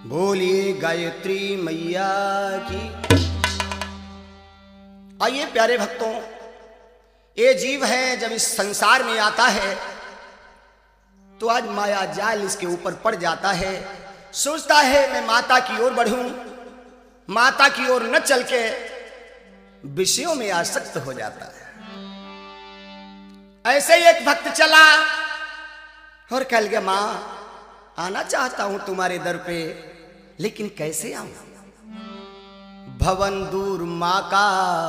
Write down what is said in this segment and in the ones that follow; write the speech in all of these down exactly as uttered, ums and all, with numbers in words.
बोलिए गायत्री मैया की। आइए प्यारे भक्तों, ये जीव है जब इस संसार में आता है तो आज माया जाल इसके ऊपर पड़ जाता है। सोचता है मैं माता की ओर बढ़ूं, माता की ओर न चल के विषयों में आसक्त हो जाता है। ऐसे ही एक भक्त चला और कह गया, मां आना चाहता हूं तुम्हारे दर पे, लेकिन कैसे आऊं? भवन दूर मां का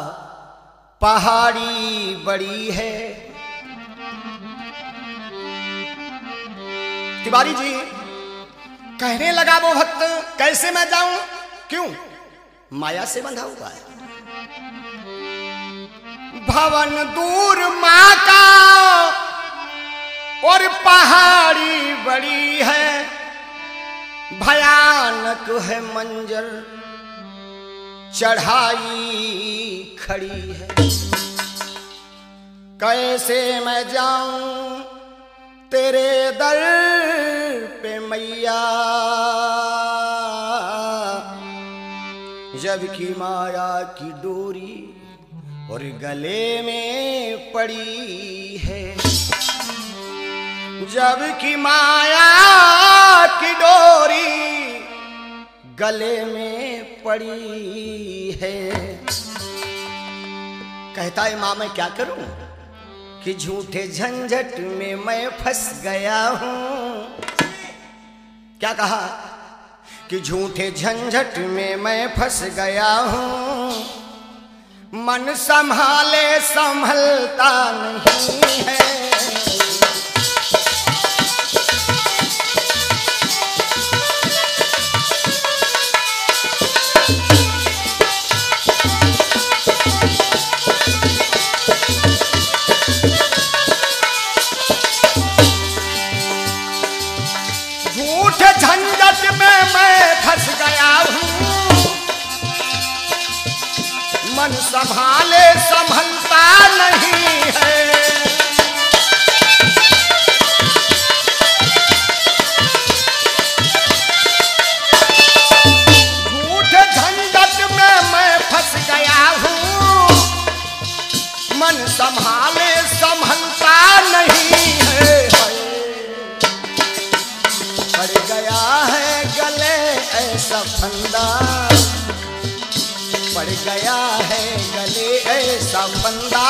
पहाड़ी बड़ी है। तिवारी जी कहने लगा वो भक्त, कैसे मैं जाऊं? क्यों? माया से बंधा हुआ है। भवन दूर मां का और पहाड़ी बड़ी है, भयानक है मंजर, चढ़ाई खड़ी है। कैसे मैं जाऊं तेरे दर पे मैया, जबकि माया की डोरी और गले में पड़ी है। जबकि माया की डोरी गले में पड़ी है। कहता है मां मैं क्या करूं कि झूठे झंझट में मैं फंस गया हूं। क्या कहा कि झूठे झंझट में मैं फंस गया हूं, मन संभाले संभलता नहीं है। झंझट में मैं फंस गया हूं, मन संभाले संभलता नहीं है। झूठे झंझट में मैं फंस गया हूं, मन संभाले संभलता नहीं है। पड़ गया है गले ऐसा फंदा, पड़ गया है गले ऐसा फंदा,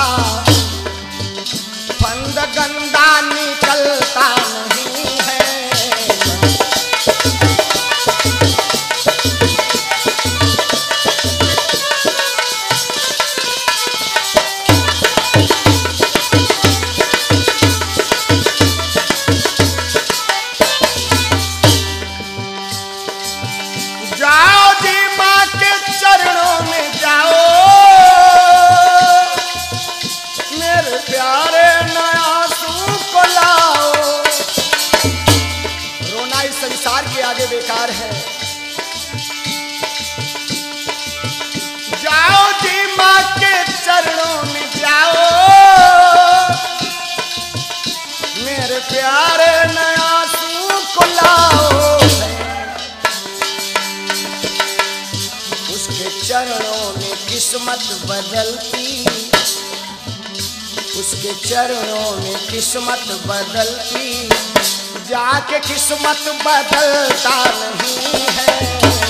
फंद गंदा निकलता नहीं है। जाओ जी मां के चरणों में जाओ, मेरे प्यारे नया सूख को लाओ। रोना इस संसार के आगे बेकार है। जाओ जी मां के चरणों में जाओ, मेरे प्यारे नया सूख को लाओ। चरणों में किस्मत बदलती, उसके चरणों में किस्मत बदलती, जाके किस्मत बदलता नहीं है।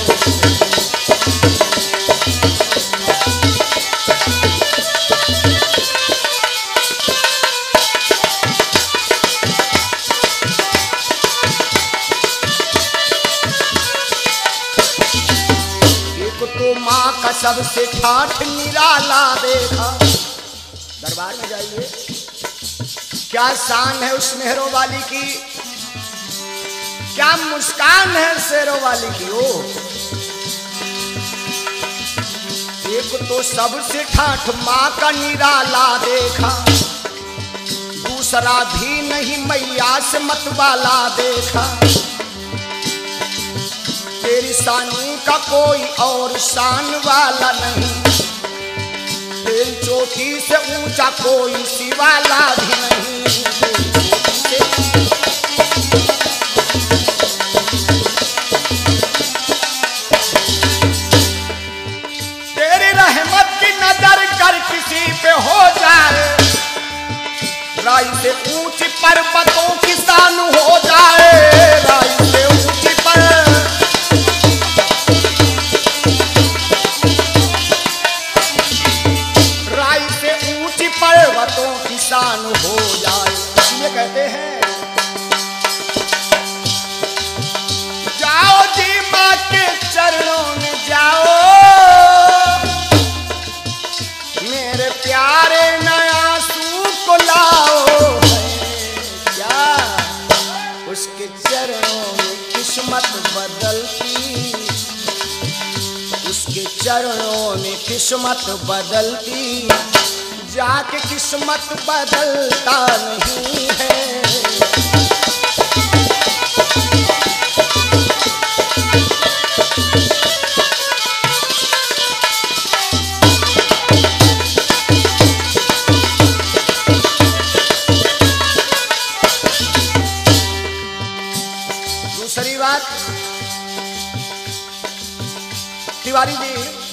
तो माँ का सबसे ठाठ निराला देखा। दरबार में जाइए, क्या शान है उस मेहरों वाली की, क्या मुस्कान है शेरों वाली की। ओ एक तो सबसे ठाठ माँ का निराला देखा, दूसरा भी नहीं मैया से मतवाला देखा। तेरी शानी का कोई और शान वाला नहीं, तेरी चोटी से ऊंचा कोई शिवाला भी नहीं। चरणों में किस्मत बदलती, उसके चरणों में किस्मत बदलती, जाके किस्मत बदलता नहीं है। दूसरी बात तिवारी जी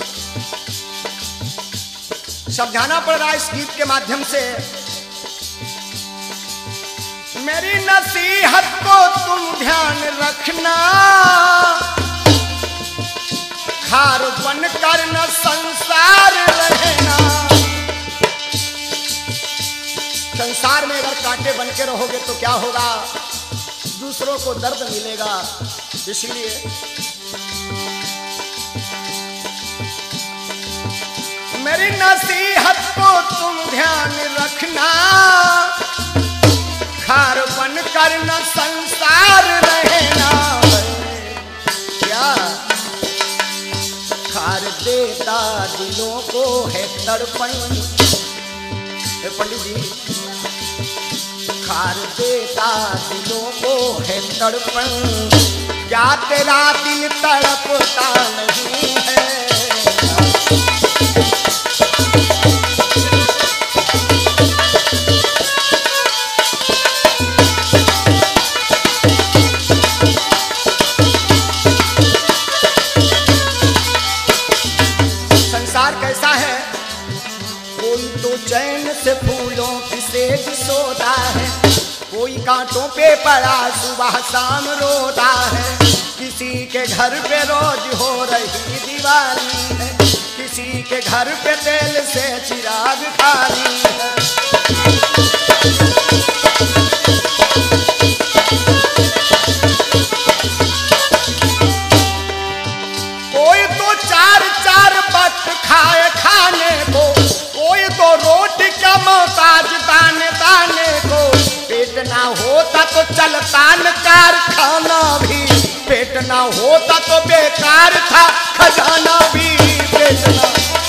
समझाना पड़ रहा है इस गीत के माध्यम से। मेरी नसीहत को तुम ध्यान रखना, खार बन कर न संसार रहना। संसार में अगर कांटे बन के रहोगे तो क्या होगा, दूसरों को दर्द मिलेगा। इसलिए मेरी नसीहत को तुम ध्यान रखना, खार बन कर न संसार रहना। क्या खार देता दिलों को है तड़पन, पंडित जी खार देता दिलों को है तड़पन, क्या तेरा दिल तड़पता नहीं है। संसार कैसा है, कोई तो चैन से फूलों की सेज सोता है, कोई कांटों पे पड़ा सुबह शाम रोता है। किसी के घर पे रोज हो रही दिवाली है, किसी के घर पे तेल से चिराग खाली है। कोई तो चार चार वक्त खाए खाने को, कोई तो रोटी का मोहताज दाने दाने को। पेट ना होता तो चलता न कारखाना भी, पेट ना होता तो बेकार था खजाना भी। पेट ना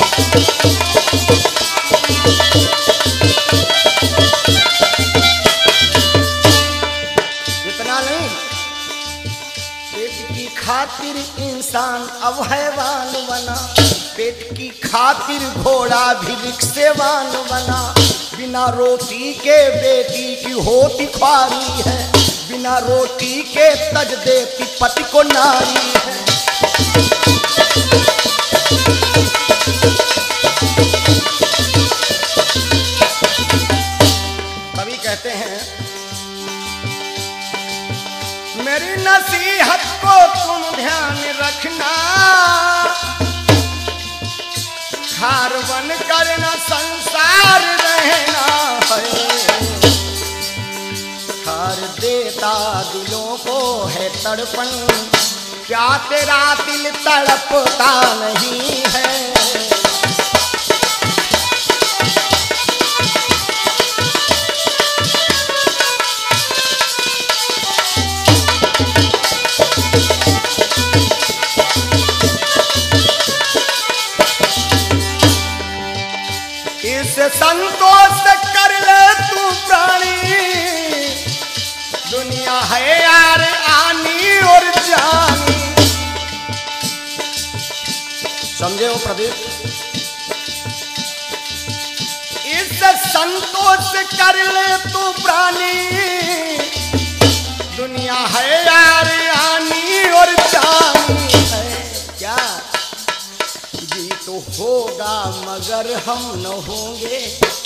इतना नहीं, पेट की खातिर इंसान अब हैवान बना, पेट की खातिर घोड़ा भी रिक्शेवान बना। बिना रोटी के बेटी की होती ख्वारी है, बिना रोटी के तज देती पति को नारी है। कवि कहते हैं मेरी नसीहत को तुम ध्यान रखना, खार बन कर न संसार रहना है। खार देता दिलों को है तड़पन, क्या तेरा दिल तड़पता नहीं है। इस संतोष कर ले तू प्राणी, दुनिया है यार आनी और जानी। समझे हो प्रदीप, इस संतोष कर ले तू प्राणी, दुनिया है यार आनी और जानी है। क्या जी तो होगा मगर हम न होंगे।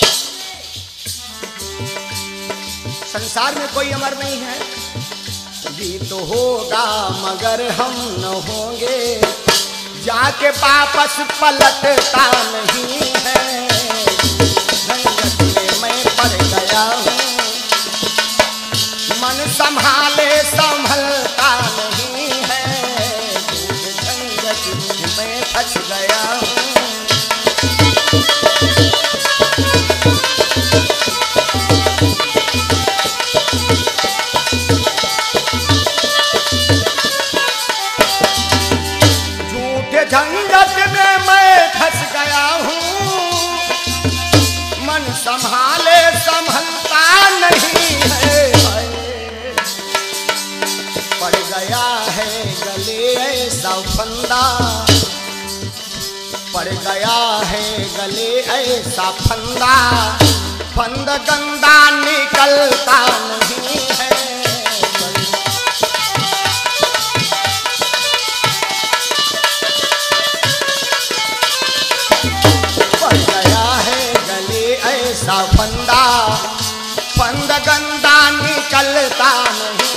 संसार में कोई अमर नहीं है, जी तो होगा मगर हम न होंगे। जाके वापस पलटता नहीं है, झंझट में मैं पड़ गया हूँ, मन संभाले संभलता नहीं है। झंझट में फंस गया हूँ। झंझट में मैं फंस गया हूँ, मन संभाले संभलता नहीं है, पड़ गया है गले ऐसा फंदा, पड़ गया है गले ऐसा फंदा, फंद गंदा निकलता नहीं है। पड़ गया है गले ऐसा फंदा, फंद गंदा निकलता नहीं